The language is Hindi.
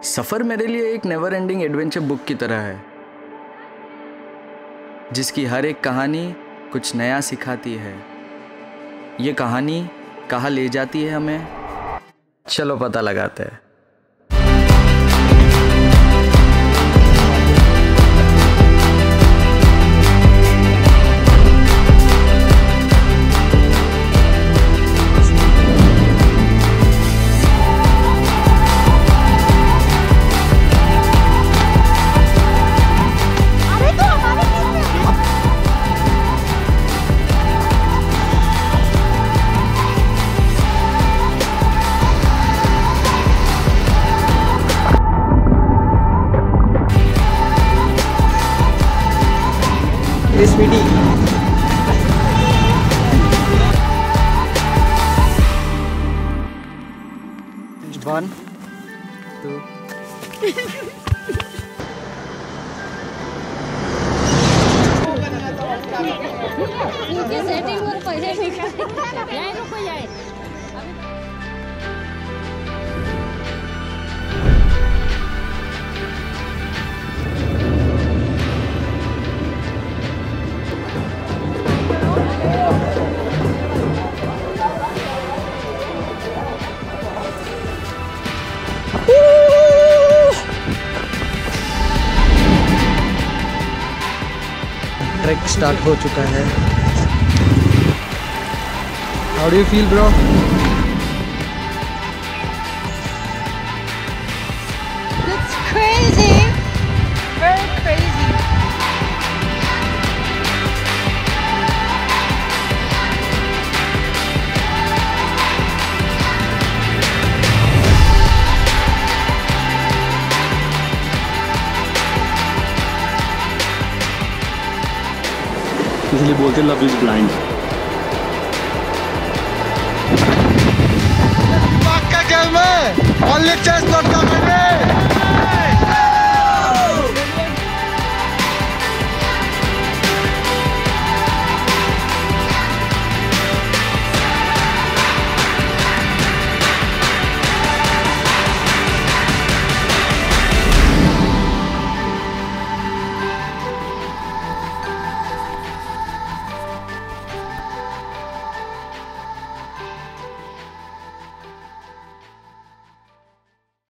सफ़र मेरे लिए एक नेवर एंडिंग एडवेंचर बुक की तरह है, जिसकी हर एक कहानी कुछ नया सिखाती है। ये कहानी कहाँ ले जाती है हमें, चलो पता लगाते हैं। स्वीटी वन टू सेटिंग वर पहिले याय नको याय ट्रैक स्टार्ट हो चुका है। How do you feel bro? That's crazy. Very crazy. इसलिए बोलते love is blind. Only chase not